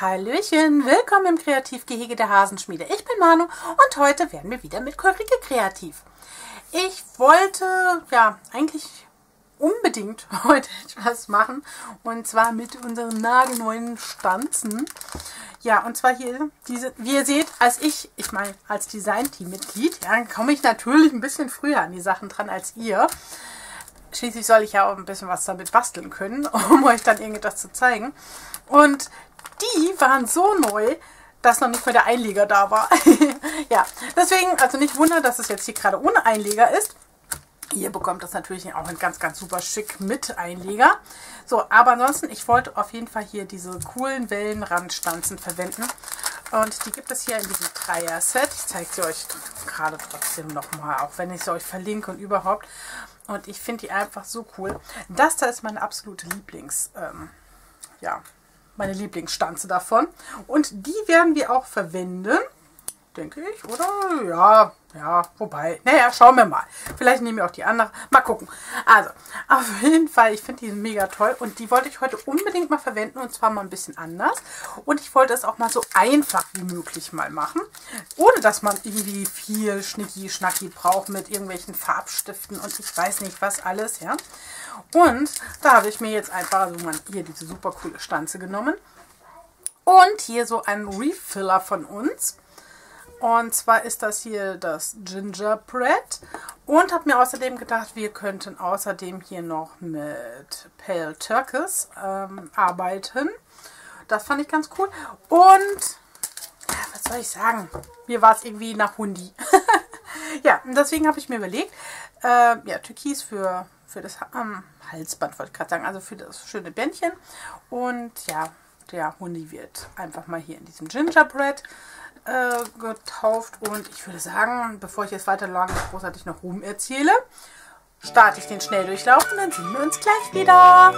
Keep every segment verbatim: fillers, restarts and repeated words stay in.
Hallöchen, willkommen im Kreativgehege der Hasenschmiede. Ich bin Manu und heute werden wir wieder mit Ulrike kreativ. Ich wollte ja eigentlich unbedingt heute etwas machen und zwar mit unseren nagelneuen Stanzen. Ja, und zwar hier, diese, wie ihr seht, als ich, ich meine, als Design-Team-Mitglied, ja, komme ich natürlich ein bisschen früher an die Sachen dran als ihr. Schließlich soll ich ja auch ein bisschen was damit basteln können, um euch dann irgendetwas zu zeigen. Und die waren so neu, dass noch nicht mal der Einleger da war. Ja, deswegen, also nicht wundern, dass es jetzt hier gerade ohne Einleger ist. Ihr bekommt das natürlich auch in ganz, ganz super schick mit Einleger. So, aber ansonsten, ich wollte auf jeden Fall hier diese coolen Wellenrandstanzen verwenden. Und die gibt es hier in diesem Dreier-Set. Ich zeige sie euch gerade trotzdem nochmal, auch wenn ich sie euch verlinke und überhaupt. Und ich finde die einfach so cool. Das da ist meine absolute Lieblings, ähm, ja, meine Lieblingsstanze davon. Und die werden wir auch verwenden, denke ich, oder? Ja, ja, wobei, naja, schauen wir mal. Vielleicht nehmen wir auch die andere. Mal gucken. Also, auf jeden Fall, ich finde die mega toll und die wollte ich heute unbedingt mal verwenden und zwar mal ein bisschen anders. Und ich wollte es auch mal so einfach wie möglich mal machen, ohne dass man irgendwie viel Schnicki-Schnacki braucht mit irgendwelchen Farbstiften und ich weiß nicht was alles, ja. Und da habe ich mir jetzt einfach also mal hier diese super coole Stanze genommen und hier so einen Refiller von uns. Und zwar ist das hier das Gingerbread. Und habe mir außerdem gedacht, wir könnten außerdem hier noch mit Pale Turquoise ähm, arbeiten. Das fand ich ganz cool. Und, was soll ich sagen? Mir war es irgendwie nach Hundi. Ja, und deswegen habe ich mir überlegt, äh, ja, Türkis für, für das ähm, Halsband, wollte ich gerade sagen, also für das schöne Bändchen. Und ja, der Hundi wird einfach mal hier in diesem Gingerbread Äh, getauft und ich würde sagen, bevor ich jetzt weiter lange großartig noch rum erzähle, starte ich den Schnelldurchlauf und dann sehen wir uns gleich wieder.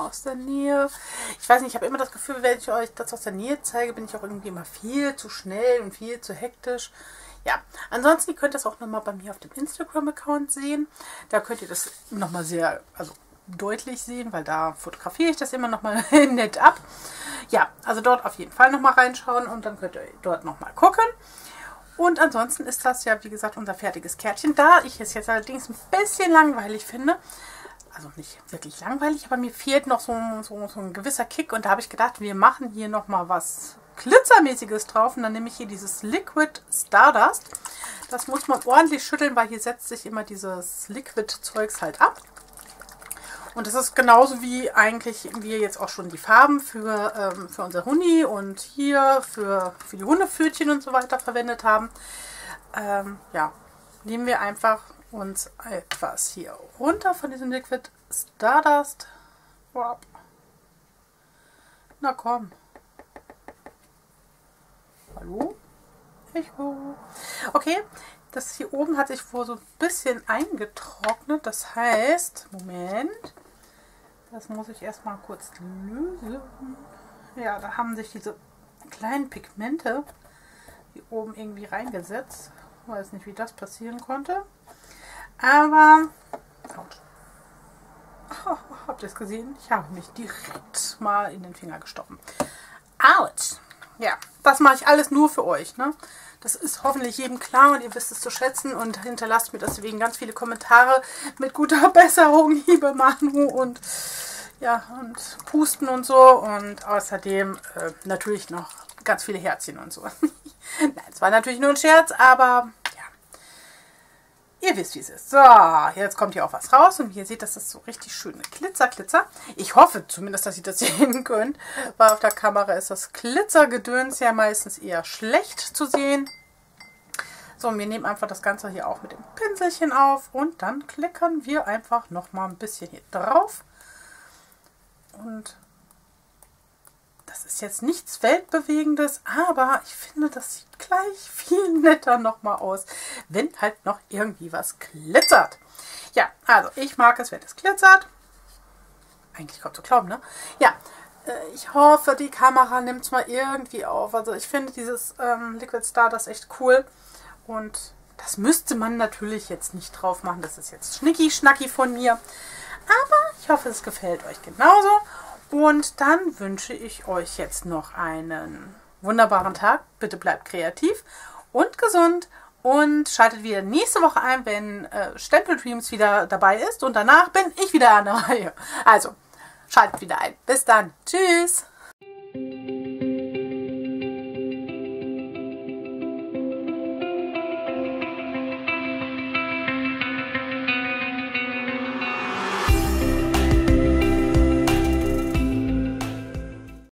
aus der Nähe. Ich weiß nicht, ich habe immer das Gefühl, wenn ich euch das aus der Nähe zeige, bin ich auch irgendwie immer viel zu schnell und viel zu hektisch. Ja, ansonsten, ihr könnt das auch nochmal bei mir auf dem Instagram-Account sehen. Da könnt ihr das nochmal sehr, also deutlich sehen, weil da fotografiere ich das immer nochmal nett ab. Ja, also dort auf jeden Fall nochmal reinschauen und dann könnt ihr dort nochmal gucken. Und ansonsten ist das ja, wie gesagt, unser fertiges Kärtchen. Da ich es jetzt allerdings ein bisschen langweilig finde, also nicht wirklich langweilig, aber mir fehlt noch so, so, so ein gewisser Kick. Und da habe ich gedacht, wir machen hier nochmal was Glitzermäßiges drauf. Und dann nehme ich hier dieses Liquid Stardust. Das muss man ordentlich schütteln, weil hier setzt sich immer dieses Liquid-Zeugs halt ab. Und das ist genauso wie eigentlich wir jetzt auch schon die Farben für, ähm, für unser Huni und hier für, für die Hundepfötchen und so weiter verwendet haben. Ähm, ja, nehmen wir einfach uns etwas hier runter von diesem Liquid Stardust. Na komm. Hallo? Echo. Okay, das hier oben hat sich wohl so ein bisschen eingetrocknet. Das heißt, Moment, das muss ich erstmal kurz lösen. Ja, da haben sich diese kleinen Pigmente hier oben irgendwie reingesetzt. Ich weiß nicht, wie das passieren konnte. Aber, oh, habt ihr es gesehen? Ich habe mich direkt mal in den Finger gestochen. Autsch! Ja, das mache ich alles nur für euch, ne? Das ist hoffentlich jedem klar und ihr wisst es zu schätzen und hinterlasst mir deswegen ganz viele Kommentare mit guter Besserung, liebe Manu, und ja, und Pusten und so und außerdem äh, natürlich noch ganz viele Herzchen und so. Nein, es war natürlich nur ein Scherz, aber ja, ihr wisst, wie es ist. So, jetzt kommt hier auch was raus und wie ihr seht, das ist so richtig schöne Glitzer, Glitzer. Ich hoffe zumindest, dass ihr das sehen könnt, weil auf der Kamera ist das Glitzergedöns ja meistens eher schlecht zu sehen. So, und wir nehmen einfach das Ganze hier auch mit dem Pinselchen auf und dann klickern wir einfach noch mal ein bisschen hier drauf. Und das ist jetzt nichts Weltbewegendes, aber ich finde, das sieht gleich viel netter nochmal aus, wenn halt noch irgendwie was glitzert. Ja, also ich mag es, wenn es glitzert. Eigentlich kaum zu glauben, ne? Ja, äh, ich hoffe, die Kamera nimmt es mal irgendwie auf. Also ich finde dieses ähm, Liquid Stardust echt cool. Und das müsste man natürlich jetzt nicht drauf machen. Das ist jetzt schnicki-schnacki von mir. Aber ich hoffe, es gefällt euch genauso. Und dann wünsche ich euch jetzt noch einen wunderbaren Tag. Bitte bleibt kreativ und gesund. Und schaltet wieder nächste Woche ein, wenn äh, Stempel Dreams wieder dabei ist. Und danach bin ich wieder an der Reihe. Also, schaltet wieder ein. Bis dann. Tschüss.